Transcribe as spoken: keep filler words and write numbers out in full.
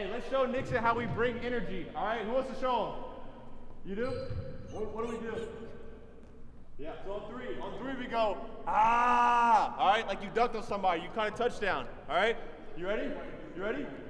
Hey, let's show Nixon how we bring energy. All right, who wants to show him? You do? What, what do we do? Yeah, so on three. On three we go, ah! All right, like you ducked on somebody, you kind of touchdown. All right, you ready? You ready?